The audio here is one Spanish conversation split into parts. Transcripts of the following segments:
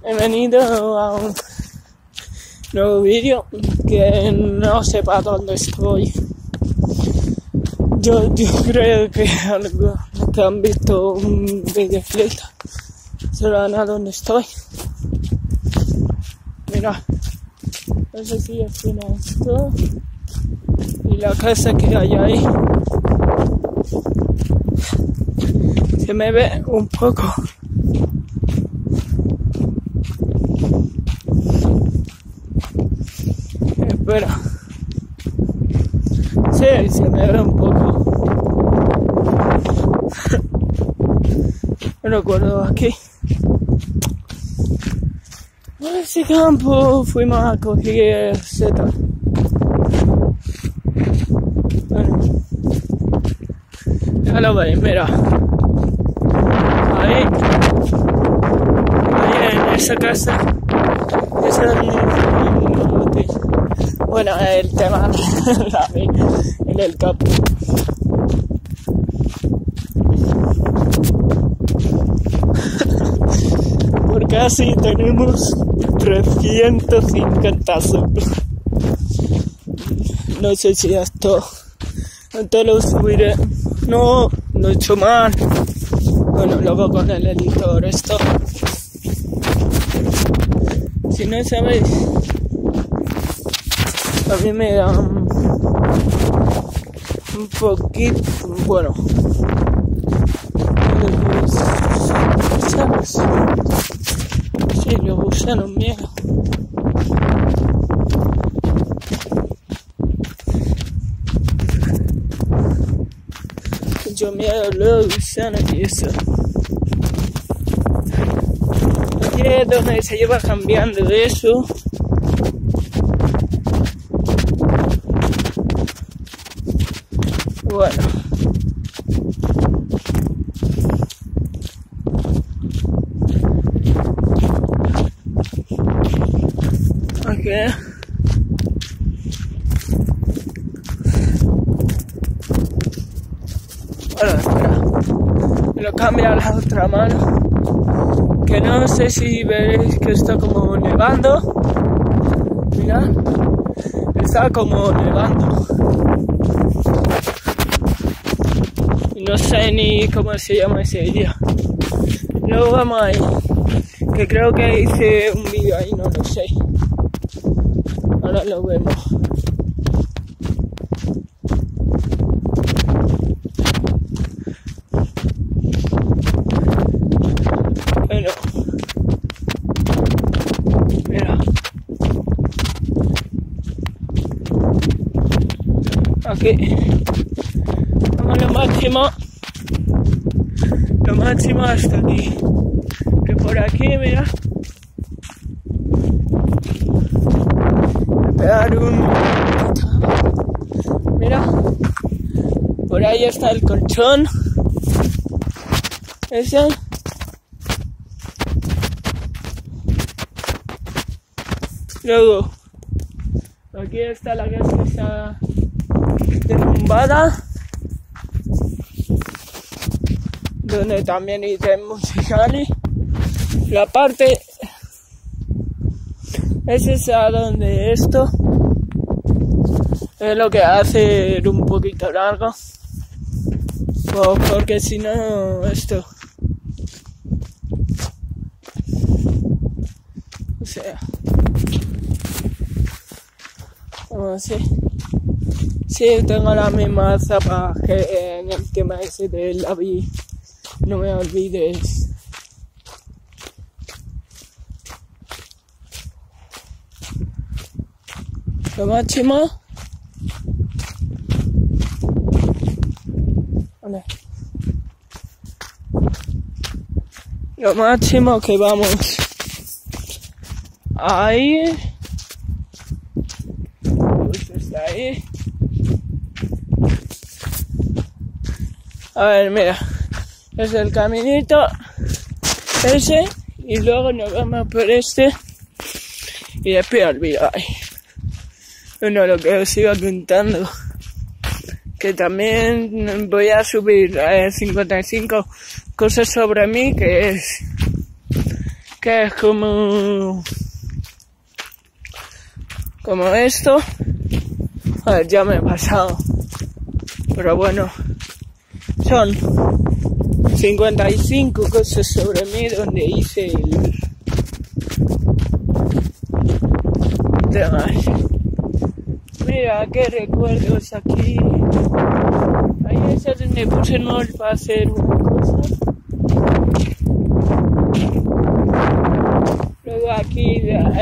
He venido a un nuevo vídeo que no sé para dónde estoy. Yo creo que algo que han visto un videoclip sabrán a dónde estoy. Mira, no sé si es esto y la casa que hay ahí. Se me ve un poco. Espera. Sí, se me ve un poco. No recuerdo aquí. En ese campo fuimos a coger setas. Bueno, ya lo veis, mira. Ahí en esa casa, esa es bueno, el tema en el campo. Por casi tenemos 350 subs. No sé si esto lo subiré. No he hecho mal. Bueno, luego con el editor esto. Si no sabéis, a mí me da un poquito, bueno, ¿sabes? Sí, los gusanos miedo. Yo miedo los gusanos y eso. Aquí es donde se lleva cambiando eso. Bueno. Ok. Bueno, espera. Me lo cambio a la otra mano. Que no sé si veréis que está como nevando. Mirad. Está como nevando. No sé ni cómo se llama ese día. Luego vamos ahí. Que creo que hice un vídeo ahí, no lo sé. Ahora lo vemos. Bueno. Mira. Aquí. Vamos lo máximo hasta aquí. Que por aquí, mira. Pegar un... Mira. Por ahí está el colchón. Ese. Luego, aquí está la casa esa derrumbada. Donde también hice musicali. La parte es esa donde esto es lo que hace un poquito largo, porque si no esto, o sea, como si sí, tengo la misma zapa que en el tema ese de la vi. No me olvides. Lo máximo. Vale. Lo máximo que vamos. Ahí. Justo está ahí. A ver, mira. Es el caminito ese y luego nos vamos por este y después olvidáis. Bueno, lo que os iba contando, que también voy a subir 55 cosas sobre mí, que que es como esto. A ver, ya me he pasado, pero bueno, son 55 cosas sobre mí donde hice el demás. Mira qué recuerdos aquí. Ahí es donde puse el para hacer una cosa. Luego aquí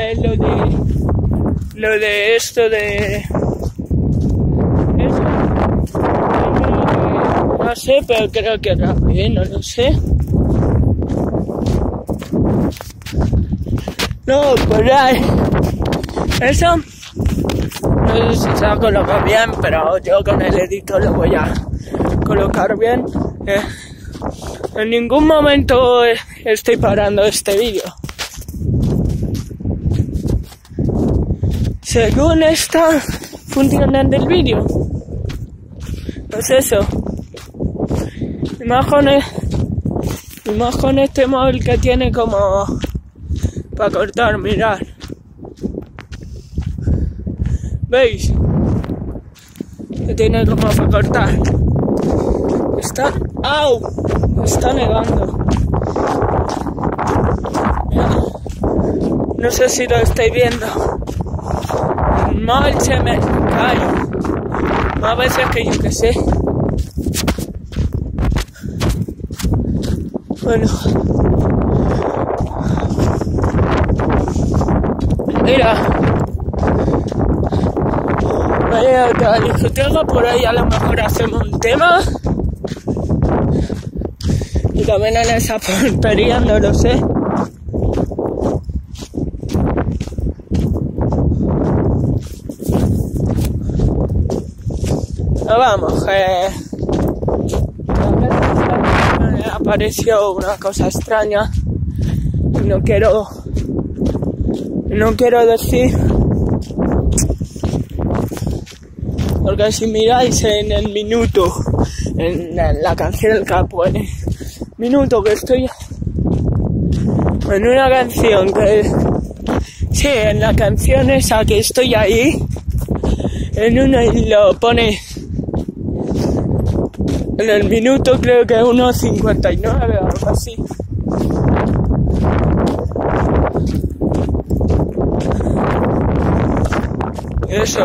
lo de esto de eso. No sé, pero creo que era bien, no lo sé. No, por ahí. Eso. No sé si se ha colocado bien, pero yo con el editor lo voy a colocar bien. En ningún momento estoy parando este vídeo. Según está funcionando el vídeo. Pues eso. Y más con este móvil que tiene como para cortar, mirad. ¿Veis? Que tiene como para cortar. Está nevando. No sé si lo estáis viendo. El móvil se me cae. Más veces que yo que sé. Bueno. Mira. Vaya otra discoteca, por ahí a lo mejor hacemos un tema. Y también en esa portería, no lo sé. No, vamos, me apareció una cosa extraña. Y no quiero decir. Porque si miráis en el minuto, en la canción del capo, en el minuto que estoy en una canción que... Sí, en la canción esa que estoy ahí, en una y lo pone en el minuto creo que 1:59 o algo así. Eso.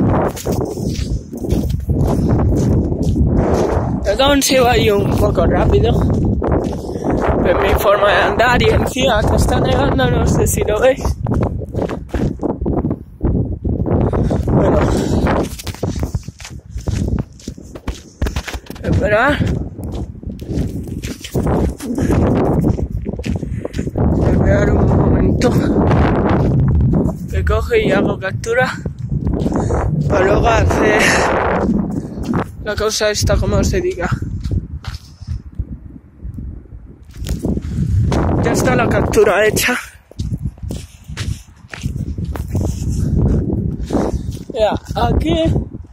Perdón si va yo un poco rápido. Es mi forma de andar y encima que está nevando, no sé si lo veis. Bueno. Esperad. Esperar un momento. Que coge y hago captura. Para luego hacer la cosa esta como se diga. Ya está la captura hecha. Ya, aquí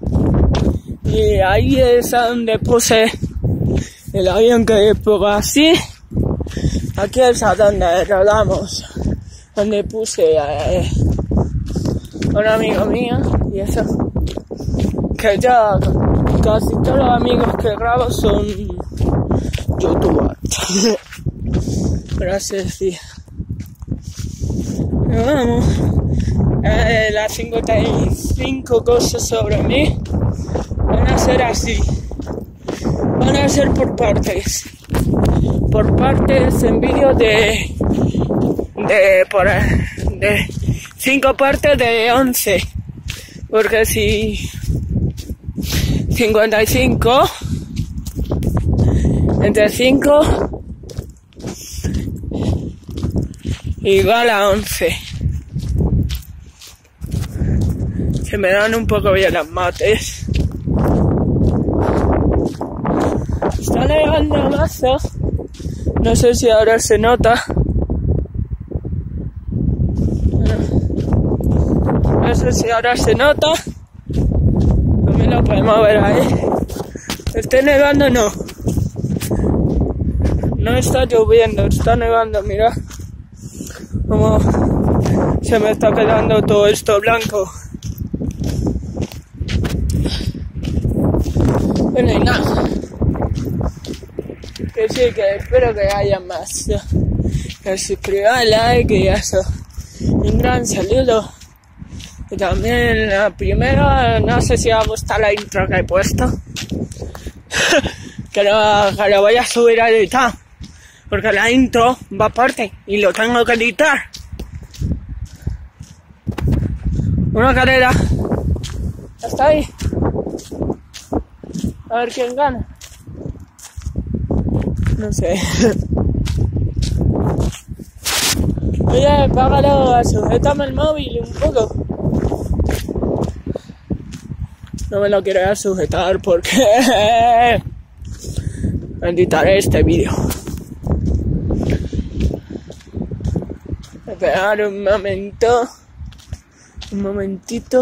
y ahí es a donde puse el avión que pongo así. Aquí es a donde rodamos, donde puse a un amigo mío y eso. Que ya casi todos los amigos que grabo son youtubers. Por así decir. Pero vamos. Las 55 cosas sobre mí van a ser así. Van a ser por partes. Por partes en vídeos de 5 partes de 11. Porque si 55 entre 5 igual a 11. Se me dan un poco bien las mates. Está nevando mazo. No sé si ahora se nota. No sé si ahora se nota. También lo podemos ver ahí. Está nevando, no. No está lloviendo, está nevando, mira. Como se me está quedando todo esto blanco. Bueno, y nada. Que sí, que espero que haya más. Que suscriban, like y eso. Un gran saludo. Y también la primera, no sé si os gusta la intro que he puesto. que lo voy a subir a editar. Porque la intro va aparte y lo tengo que editar. Una carrera. Hasta ahí. A ver quién gana. No sé. Oye, págalo, sujétame el móvil un poco. No me lo quiero sujetar porque editaré este vídeo. Esperar un momentito.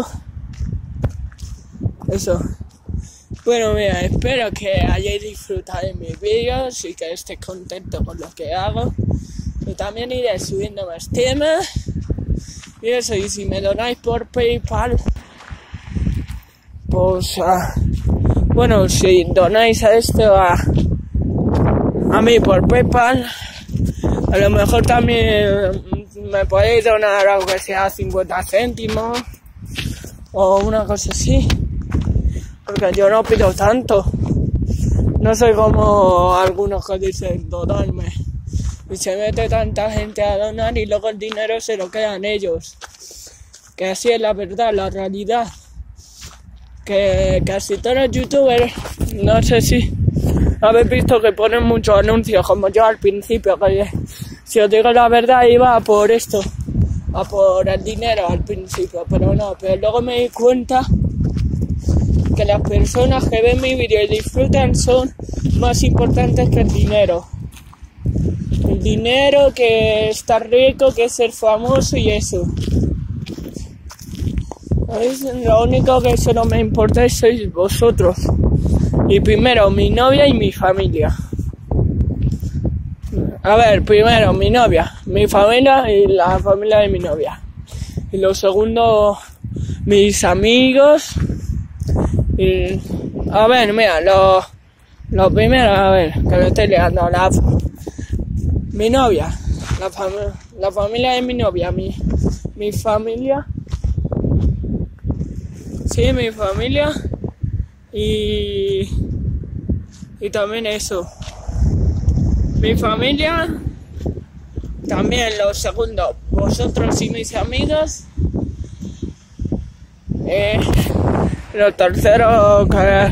Eso. Bueno, mira, espero que hayáis disfrutado de mis vídeos y que estéis contentos con lo que hago. Y también iré subiendo más temas. Y eso, y si me donáis por PayPal, pues, bueno, si donáis a esto a mí por PayPal, a lo mejor también me podéis donar aunque sea 50 céntimos o una cosa así. Porque yo no pido tanto. No soy como algunos que dicen donarme. Y se mete tanta gente a donar y luego el dinero se lo quedan ellos. Que así es la verdad, la realidad. Que casi todos los youtubers, no sé si habéis visto que ponen muchos anuncios, como yo al principio, que si os digo la verdad iba por esto, a por el dinero al principio, pero no, pero luego me di cuenta que las personas que ven mi vídeo y disfrutan son más importantes que el dinero. El dinero, que estar rico, que ser famoso y eso. ¿Veis? Lo único que solo me importa sois vosotros. Y primero mi novia y mi familia. A ver, primero mi novia, mi familia y la familia de mi novia. Y lo segundo, mis amigos. Y, a ver, mira, lo primero, a ver, que me estoy liando, mi novia, la familia de mi novia, mi familia, sí, mi familia, y también eso, mi familia, también lo segundo, vosotros y mis amigos, lo tercero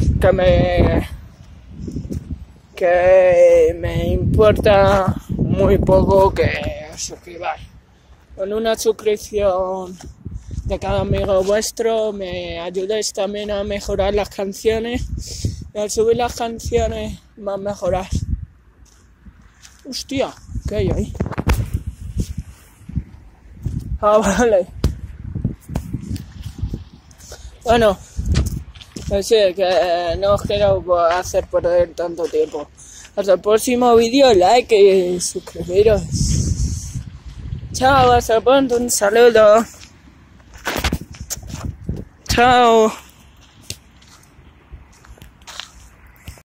que me importa muy poco que os suscribáis. Con una suscripción de cada amigo vuestro me ayudáis también a mejorar las canciones. Y al subir las canciones más mejorar. Hostia, ¿qué hay ahí? Ah, vale. Bueno, pues sí, que no os quiero hacer perder tanto tiempo. Hasta el próximo vídeo, like y suscribiros. Chao, hasta pronto, un saludo. Chao.